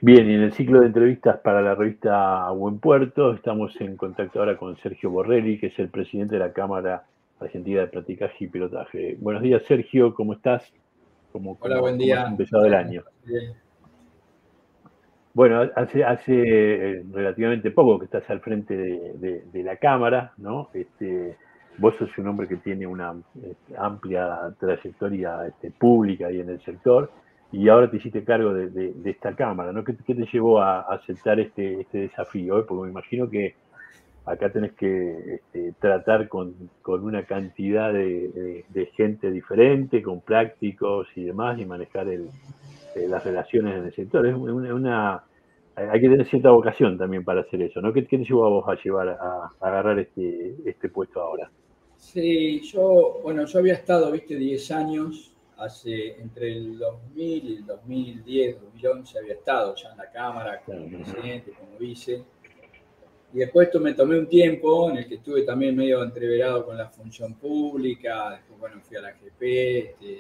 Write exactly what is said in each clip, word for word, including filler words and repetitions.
Bien, y en el ciclo de entrevistas para la revista Buen Puerto estamos en contacto ahora con Sergio Borrelli, que es el presidente de la Cámara Argentina de Platicaje y Pilotaje. Buenos días, Sergio, ¿cómo estás? ¿Cómo, Hola, cómo, buen cómo has día. empezado el año? Bien. Bueno, hace, hace eh, relativamente poco que estás al frente de, de, de la Cámara, ¿no? Este, vos sos un hombre que tiene una este, amplia trayectoria este, pública y en el sector, y ahora te hiciste cargo de, de, de esta Cámara, ¿no? ¿Qué, qué te llevó a, a aceptar este, este desafío? ¿eh? Porque me imagino que acá tenés que este, tratar con, con una cantidad de, de, de gente diferente, con prácticos y demás, y manejar el, eh, las relaciones en el sector. Es una, una, hay que tener cierta vocación también para hacer eso, ¿no? ¿Qué, qué te llevó a vos a llevar a, a agarrar este, este puesto ahora? Sí, yo, bueno, yo había estado, viste, diez años, hace entre el dos mil y el dos mil diez, dos mil once había estado ya en la Cámara como presidente, como vice. Y después me tomé un tiempo en el que estuve también medio entreverado con la función pública, después, bueno, fui a la G P, este,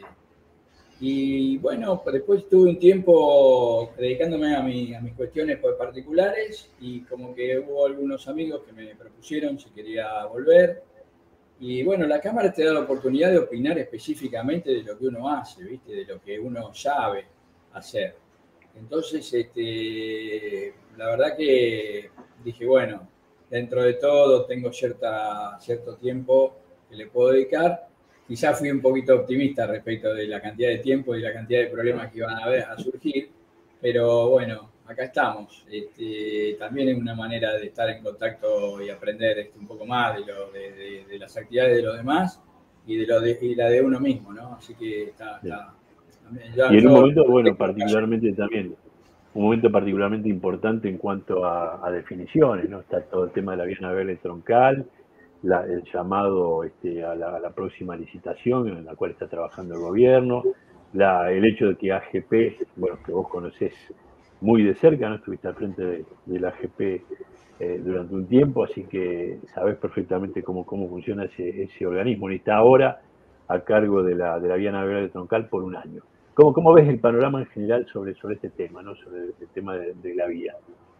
y bueno, después tuve un tiempo dedicándome a, mi, a mis cuestiones particulares y como que hubo algunos amigos que me propusieron si quería volver. Y bueno, la Cámara te da la oportunidad de opinar específicamente de lo que uno hace, ¿viste? De lo que uno sabe hacer. Entonces, este, la verdad que dije, bueno, dentro de todo tengo cierta, cierto tiempo que le puedo dedicar. Quizás fui un poquito optimista respecto de la cantidad de tiempo y la cantidad de problemas que iban a, ver, a surgir, pero bueno, acá estamos. Este, también es una manera de estar en contacto y aprender este, un poco más de, lo, de, de, de las actividades de los demás y de, lo de y la de uno mismo, ¿no? Así que está... está Y yo, en un yo momento, bueno, tengo particularmente también, un momento particularmente importante en cuanto a, a definiciones, ¿no? Está todo el tema de la vía navegable troncal, la, el llamado este, a, la, a, la, próxima licitación en la cual está trabajando el gobierno, la, el hecho de que A G P, bueno, que vos conocés muy de cerca, ¿no? Estuviste al frente de, de la A G P eh, durante un tiempo, así que sabés perfectamente cómo, cómo funciona ese, ese organismo, y está ahora a cargo de la, de la vía navegable troncal por un año. ¿Cómo, ¿Cómo ves el panorama en general sobre, sobre este tema, ¿no? Sobre el tema de, de la vía?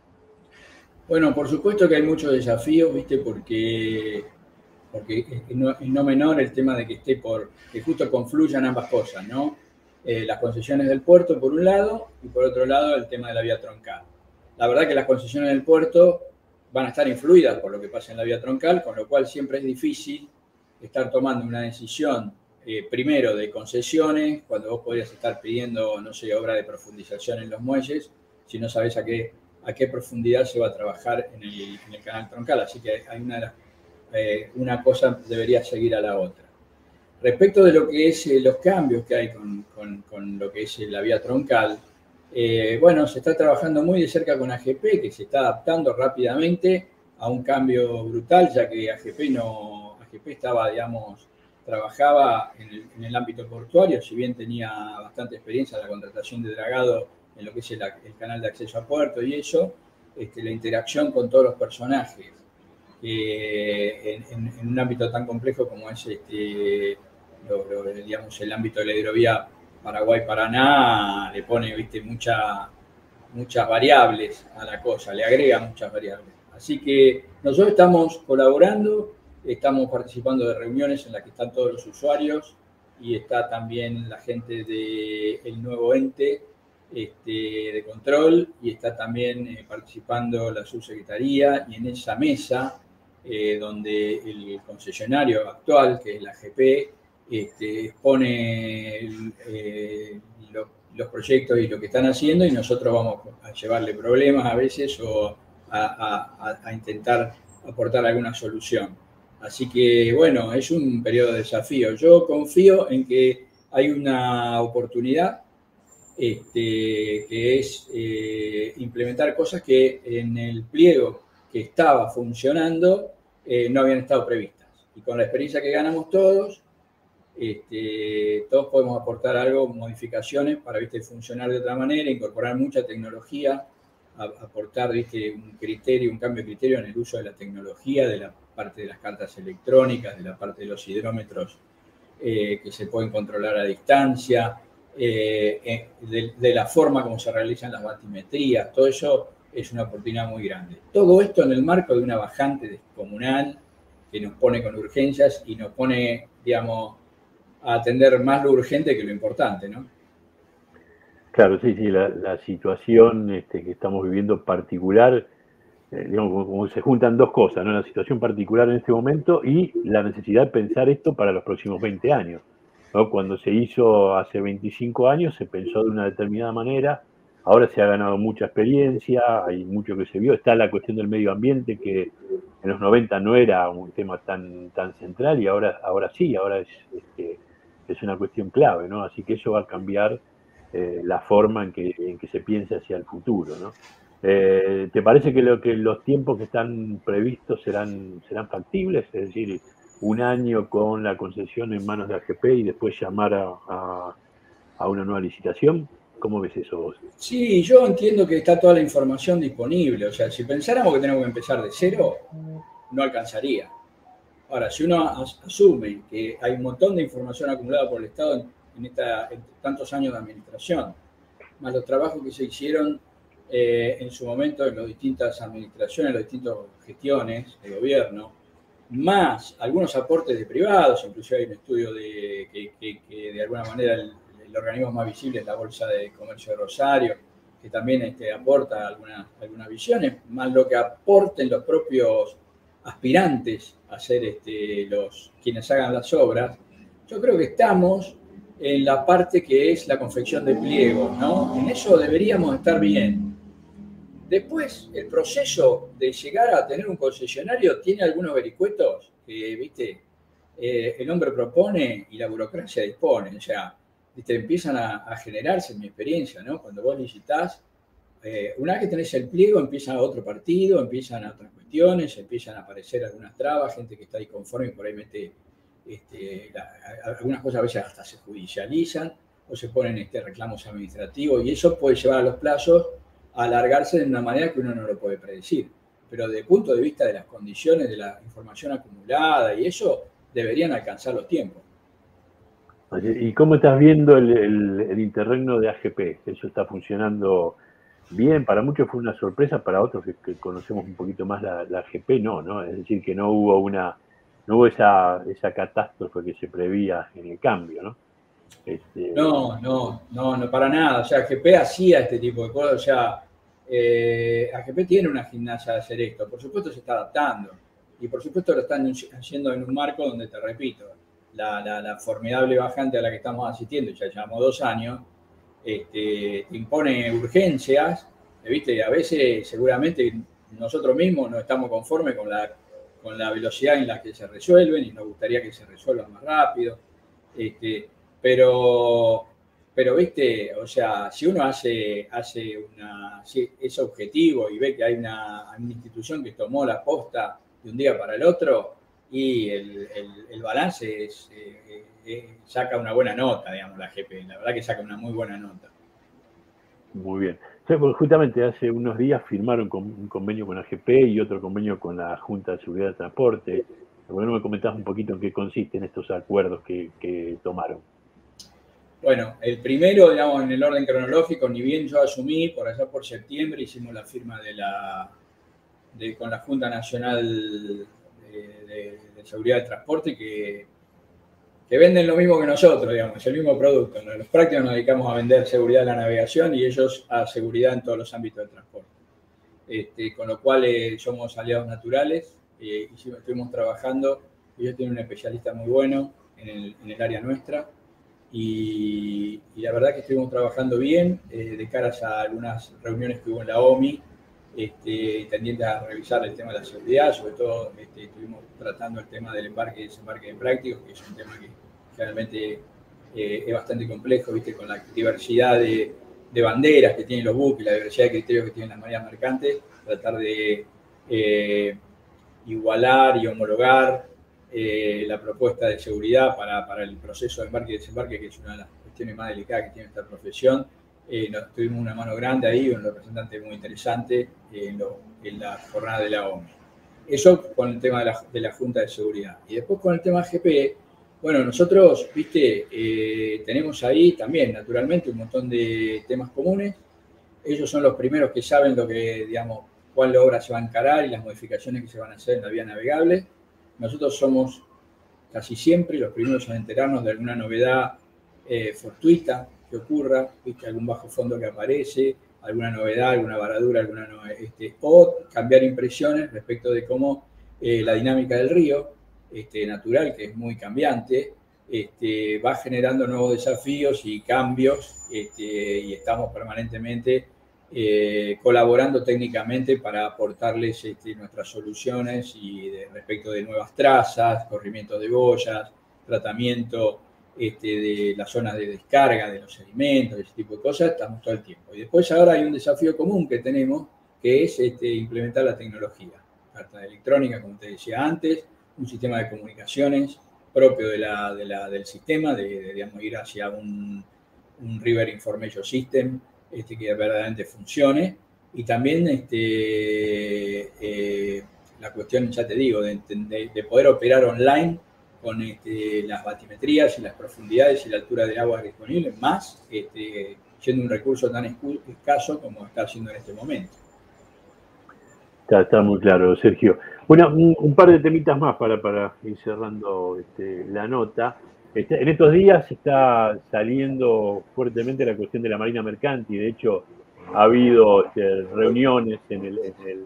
Bueno, por supuesto que hay muchos desafíos, ¿viste? Porque, porque es no, es no menor el tema de que esté por, que justo confluyan ambas cosas, ¿no? Eh, las concesiones del puerto por un lado y por otro lado el tema de la vía troncal. La verdad que las concesiones del puerto van a estar influidas por lo que pasa en la vía troncal, con lo cual siempre es difícil estar tomando una decisión eh, primero de concesiones, cuando vos podrías estar pidiendo, no sé, obra de profundización en los muelles, si no sabés a qué a qué profundidad se va a trabajar en el, en el canal troncal. Así que hay una, de las, eh, una cosa debería seguir a la otra. Respecto de lo que es eh, los cambios que hay con, con, con, lo que es la vía troncal, eh, bueno, se está trabajando muy de cerca con A G P, que se está adaptando rápidamente a un cambio brutal, ya que A G P, no, A G P estaba, digamos, trabajaba en el, en el ámbito portuario, si bien tenía bastante experiencia en la contratación de dragado en lo que es el, el canal de acceso a puerto y eso, este, la interacción con todos los personajes eh, en, en, en, un ámbito tan complejo como es este, lo, lo, digamos, el ámbito de la hidrovía Paraguay-Paraná, le pone, viste, mucha, muchas variables a la cosa, le agrega muchas variables. Así que nosotros estamos colaborando, estamos participando de reuniones en las que están todos los usuarios y está también la gente del nuevo ente este, de control y está también eh, participando la subsecretaría y en esa mesa eh, donde el concesionario actual, que es la G P, este, expone el, eh, lo, los proyectos y lo que están haciendo y nosotros vamos a llevarle problemas a veces o a, a, a intentar aportar alguna solución. Así que, bueno, es un periodo de desafío. Yo confío en que hay una oportunidad este, que es eh, implementar cosas que en el pliego que estaba funcionando eh, no habían estado previstas. Y con la experiencia que ganamos todos, este, todos podemos aportar algo, modificaciones para, ¿viste?, funcionar de otra manera, incorporar mucha tecnología, a, aportar, ¿viste?, un criterio, un cambio de criterio en el uso de la tecnología, de la parte de las cartas electrónicas, de la parte de los hidrómetros eh, que se pueden controlar a distancia, eh, de, de la forma como se realizan las batimetrías, todo eso es una oportunidad muy grande. Todo esto en el marco de una bajante descomunal que nos pone con urgencias y nos pone, digamos, a atender más lo urgente que lo importante, ¿no? Claro, sí, sí, la, la situación este, que estamos viviendo particular, eh, digamos, como, como se juntan dos cosas, ¿no? La situación particular en este momento y la necesidad de pensar esto para los próximos veinte años, ¿no? Cuando se hizo hace veinticinco años se pensó de una determinada manera, ahora se ha ganado mucha experiencia, hay mucho que se vio, está la cuestión del medio ambiente que en los noventa no era un tema tan, tan central y ahora, ahora sí, ahora es, este, es una cuestión clave, ¿no? Así que eso va a cambiar eh, la forma en que, en que se piensa hacia el futuro, ¿no? Eh, ¿Te parece que, lo, que los tiempos que están previstos serán, serán factibles? Es decir, un año con la concesión en manos de A G P y después llamar a, a, a una nueva licitación. ¿Cómo ves eso vos? Sí, yo entiendo que está toda la información disponible. O sea, si pensáramos que tenemos que empezar de cero, no alcanzaría. Ahora, si uno asume que hay un montón de información acumulada por el Estado en, en, esta, en tantos años de administración, más los trabajos que se hicieron eh, en su momento en las distintas administraciones, en las distintas gestiones de gobierno, más algunos aportes de privados, incluso hay un estudio de que, que, que de alguna manera el, el organismo más visible es la Bolsa de Comercio de Rosario, que también este, aporta algunas, algunas visiones, más lo que aporten los propios aspirantes a ser este, los, quienes hagan las obras. Yo creo que estamos en la parte que es la confección de pliegos, ¿no? En eso deberíamos estar bien. Después, el proceso de llegar a tener un concesionario tiene algunos vericuetos que, viste, eh, el hombre propone y la burocracia dispone. O sea, viste, empiezan a, a generarse, en mi experiencia, ¿no? Cuando vos licitás, eh, una vez que tenés el pliego, empieza otro partido, empiezan otras cuestiones, empiezan a aparecer algunas trabas, gente que está disconforme y por ahí mete este, la, algunas cosas a veces hasta se judicializan o se ponen este, reclamos administrativos y eso puede llevar a los plazos a alargarse de una manera que uno no lo puede predecir. Pero desde el punto de vista de las condiciones, de la información acumulada y eso, deberían alcanzar los tiempos. ¿Y cómo estás viendo el, el, el interregno de A G P? ¿Eso está funcionando bien? Para muchos fue una sorpresa, para otros que, que conocemos un poquito más la, la A G P, no, ¿no? Es decir, que no hubo una, no hubo esa, esa catástrofe que se prevía en el cambio, ¿no? Este... No, no, no, no, para nada. O sea, A G P hacía este tipo de cosas. O sea, eh, A G P tiene una gimnasia de hacer esto. Por supuesto se está adaptando. Y por supuesto lo están haciendo en un marco donde, te repito, la, la, la formidable bajante a la que estamos asistiendo, ya llevamos dos años, este, te impone urgencias. ¿Viste? A veces seguramente nosotros mismos no estamos conformes con la, con la velocidad en la que se resuelven y nos gustaría que se resuelvan más rápido. Este, Pero, pero, viste, o sea, si uno hace, hace una, si ese objetivo y ve que hay una, una institución que tomó la posta de un día para el otro y el, el, el balance es, eh, eh, saca una buena nota, digamos, la G P. La verdad que saca una muy buena nota. Muy bien. O sea, pues justamente hace unos días firmaron con, un convenio con A G P y otro convenio con la Junta de Seguridad de Transporte. Bueno, me comentás un poquito en qué consisten estos acuerdos que, que tomaron. Bueno, el primero, digamos, en el orden cronológico, ni bien yo asumí, por allá por septiembre hicimos la firma de la, de, con la Junta Nacional de, de, de Seguridad de Transporte, que, que venden lo mismo que nosotros, digamos, el mismo producto. ¿No? Los prácticos nos dedicamos a vender seguridad de la navegación y ellos a seguridad en todos los ámbitos del transporte. Este, con lo cual eh, somos aliados naturales, eh, y estuvimos trabajando, ellos tienen un especialista muy bueno en el, en el área nuestra. Y, y la verdad que estuvimos trabajando bien eh, de caras a algunas reuniones que hubo en la O M I, este, tendientes a revisar el tema de la seguridad, sobre todo este, estuvimos tratando el tema del embarque y desembarque de prácticos, que es un tema que realmente eh, es bastante complejo, ¿viste? Con la diversidad de, de banderas que tienen los buques, la diversidad de criterios que tienen las mareas mercantes, tratar de eh, igualar y homologar Eh, la propuesta de seguridad para, para el proceso de embarque y desembarque, que es una de las cuestiones más delicadas que tiene esta profesión. Eh, nos tuvimos una mano grande ahí, un representante muy interesante eh, en, lo, en la jornada de la O M I. Eso con el tema de la, de la Junta de Seguridad. Y después con el tema G P, Bueno, nosotros, viste, eh, tenemos ahí también, naturalmente, un montón de temas comunes. Ellos son los primeros que saben lo que, digamos, cuál obra se va a encarar y las modificaciones que se van a hacer en la vía navegable. Nosotros somos casi siempre los primeros a enterarnos de alguna novedad eh, fortuita que ocurra, ¿viste? Algún bajo fondo que aparece, alguna novedad, alguna varadura, alguna no, este, o cambiar impresiones respecto de cómo eh, la dinámica del río, este, natural, que es muy cambiante, este, va generando nuevos desafíos y cambios, este, y estamos permanentemente eh, colaborando técnicamente para aportarles este, nuestras soluciones y de, respecto de nuevas trazas, corrimiento de boyas, tratamiento este, de las zonas de descarga de los sedimentos, ese tipo de cosas, estamos todo el tiempo. Y después ahora hay un desafío común que tenemos, que es este, implementar la tecnología. Carta electrónica, como te decía antes, un sistema de comunicaciones propio de la, de la, del sistema, de, de digamos, ir hacia un, un River Information System este, que verdaderamente funcione. Y también este, eh, la cuestión, ya te digo, de, de, de poder operar online con este, las batimetrías y las profundidades y la altura del agua disponible, más este, siendo un recurso tan escaso como está siendo en este momento. Está, está muy claro, Sergio. Bueno, un, un par de temitas más para, para ir cerrando este, la nota. Este, en estos días está saliendo fuertemente la cuestión de la Marina Mercante, y de hecho ha habido este, reuniones en el, en, el,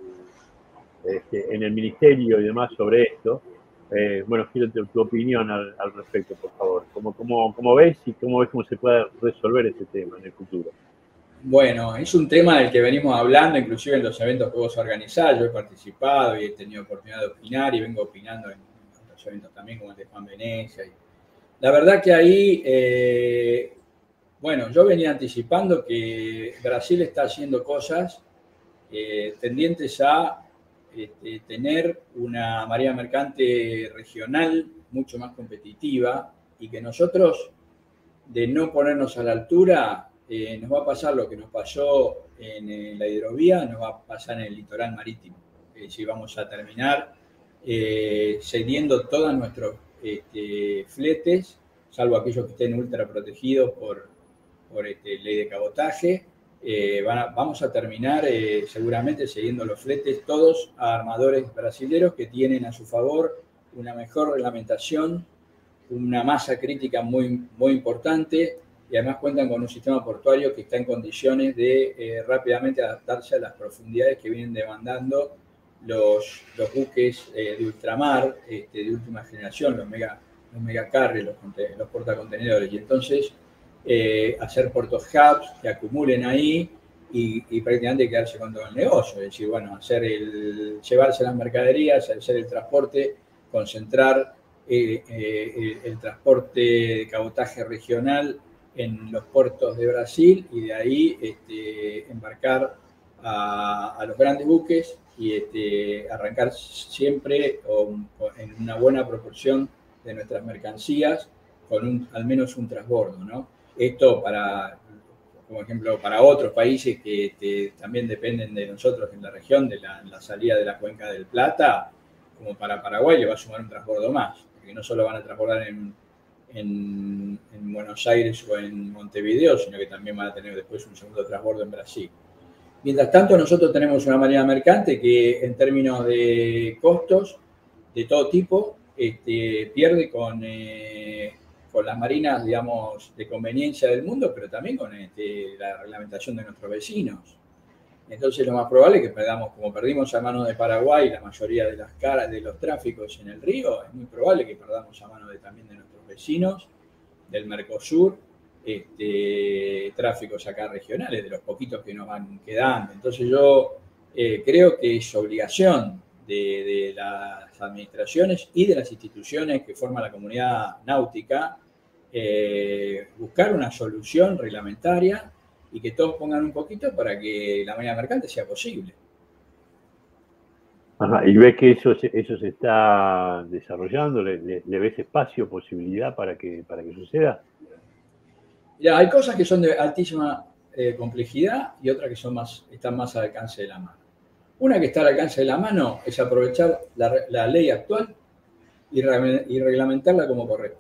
este, en el Ministerio y demás sobre esto. Eh, bueno, quiero tu, tu opinión al, al respecto, por favor. ¿Cómo, cómo, ¿Cómo ves y cómo ves cómo se puede resolver este tema en el futuro? Bueno, es un tema del que venimos hablando, inclusive en los eventos que vos organizás. Yo he participado y he tenido oportunidad de opinar y vengo opinando en otros eventos también, como el de Juan Venecia. Y la verdad que ahí, eh, bueno, yo venía anticipando que Brasil está haciendo cosas eh, tendientes a este, tener una marina mercante regional mucho más competitiva, y que nosotros, de no ponernos a la altura, eh, nos va a pasar lo que nos pasó en, en la hidrovía, nos va a pasar en el litoral marítimo. Es decir, vamos a terminar eh, cediendo todos nuestros este, fletes, salvo aquellos que estén ultra protegidos por, por este, ley de cabotaje. Eh, van a, vamos a terminar eh, seguramente cediendo los fletes todos a armadores brasileños que tienen a su favor una mejor reglamentación, una masa crítica muy, muy importante, y además cuentan con un sistema portuario que está en condiciones de eh, rápidamente adaptarse a las profundidades que vienen demandando los, los buques eh, de ultramar este, de última generación, los mega, los megacarriers, los, los portacontenedores. Y entonces eh, hacer puertos hubs que acumulen ahí y, y prácticamente quedarse con todo el negocio. Es decir, bueno, hacer el, llevarse las mercaderías, hacer el transporte, concentrar Eh, eh, el, el transporte de cabotaje regional en los puertos de Brasil, y de ahí este, embarcar a, a los grandes buques y este, arrancar siempre o, o en una buena proporción de nuestras mercancías con un, al menos un transbordo, ¿no? Esto para, como ejemplo, para otros países que este, también dependen de nosotros en la región, de la, la salida de la cuenca del Plata, como para Paraguay, le va a sumar un transbordo más, que no solo van a transbordar en, en, en Buenos Aires o en Montevideo, sino que también van a tener después un segundo transbordo en Brasil. Mientras tanto, nosotros tenemos una marina mercante que, en términos de costos de todo tipo, este, pierde con, eh, con las marinas, digamos, de conveniencia del mundo, pero también con este, la reglamentación de nuestros vecinos. Entonces, lo más probable es que perdamos, como perdimos a mano de Paraguay la mayoría de las caras de los tráficos en el río, es muy probable que perdamos a mano de, también de nuestros vecinos del Mercosur, este, tráficos acá regionales, de los poquitos que nos van quedando. Entonces, yo eh, creo que es obligación de, de las administraciones y de las instituciones que forman la comunidad náutica eh, buscar una solución reglamentaria y que todos pongan un poquito para que la marina mercante sea posible. Ajá, ¿y ves que eso, eso se está desarrollando? ¿Le, le, le ves espacio, posibilidad para que, para que suceda? Ya, hay cosas que son de altísima eh, complejidad y otras que son más, están más al alcance de la mano. Una que está al alcance de la mano es aprovechar la, la ley actual y, re, y reglamentarla como corresponde.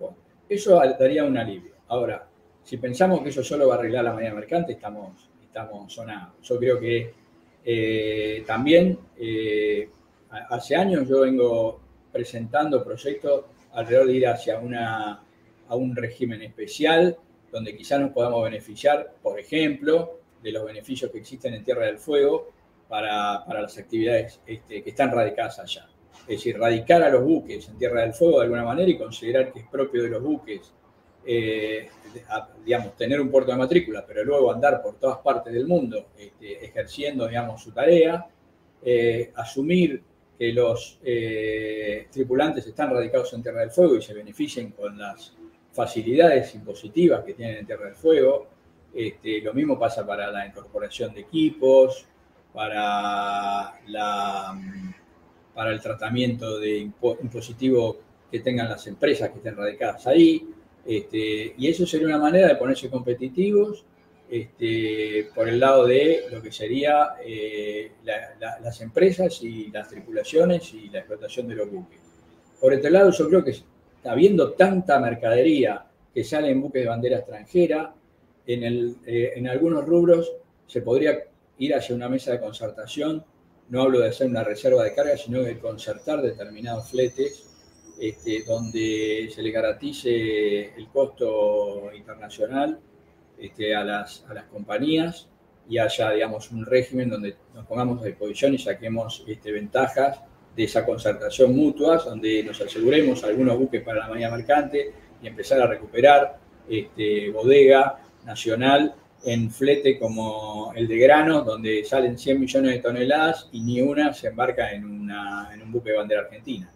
eso daría un alivio. Ahora, si pensamos que eso solo va a arreglar la marina mercante, estamos, estamos sonados. Yo creo que eh, también eh, hace años yo vengo presentando proyectos alrededor de ir hacia una, a un régimen especial donde quizás nos podamos beneficiar, por ejemplo, de los beneficios que existen en Tierra del Fuego para, para las actividades este, que están radicadas allá. Es decir, radicar a los buques en Tierra del Fuego de alguna manera y considerar que es propio de los buques, eh, a, digamos, tener un puerto de matrícula, pero luego andar por todas partes del mundo este, ejerciendo, digamos, su tarea, eh, asumir que los eh, tripulantes están radicados en Tierra del Fuego y se beneficien con las facilidades impositivas que tienen en Tierra del Fuego. Este, lo mismo pasa para la incorporación de equipos, para, la, para el tratamiento de impo, impositivo que tengan las empresas que estén radicadas ahí. Este, y eso sería una manera de ponerse competitivos este, por el lado de lo que sería eh, la, la, las empresas y las tripulaciones y la explotación de los buques. Por este lado, yo creo que habiendo tanta mercadería que sale en buques de bandera extranjera, en, el, eh, en algunos rubros se podría ir hacia una mesa de concertación. No hablo de hacer una reserva de carga, sino de concertar determinados fletes este, donde se le garantice el costo internacional este, a, las, a las compañías y haya, digamos, un régimen donde nos pongamos a disposición y saquemos este, ventajas de esa concertación mutua, donde nos aseguremos algunos buques para la marina mercante y empezar a recuperar este, bodega nacional en flete como el de grano, donde salen cien millones de toneladas y ni una se embarca en, una, en un buque de bandera argentina.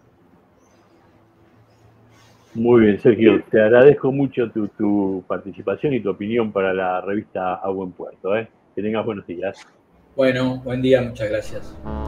Muy bien, Sergio, te agradezco mucho tu, tu participación y tu opinión para la revista A Buen Puerto. ¿eh? Que tengas buenos días. Bueno, buen día, muchas gracias.